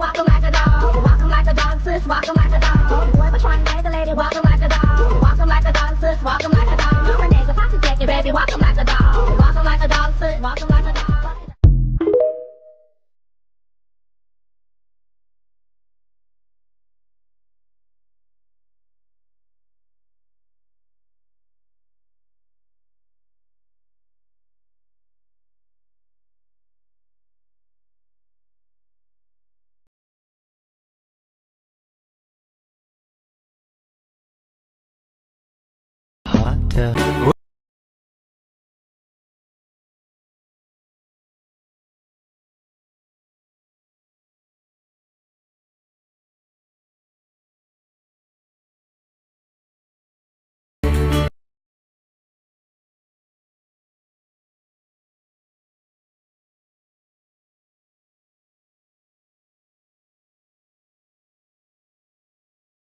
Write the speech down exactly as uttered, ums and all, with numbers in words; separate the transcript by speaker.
Speaker 1: walk 'em like a dog. Walk 'em like a dog, sis, walk 'em like a dog. Boy, but trying to make a lady walk 'em like a dog. Walk 'em like a dog, sis, walk 'em like a dog. My nigga, pop the jacket, baby, walk 'em like a dog. Walk 'em like a dog, sis, walk 'em like a dog.
Speaker 2: Hot.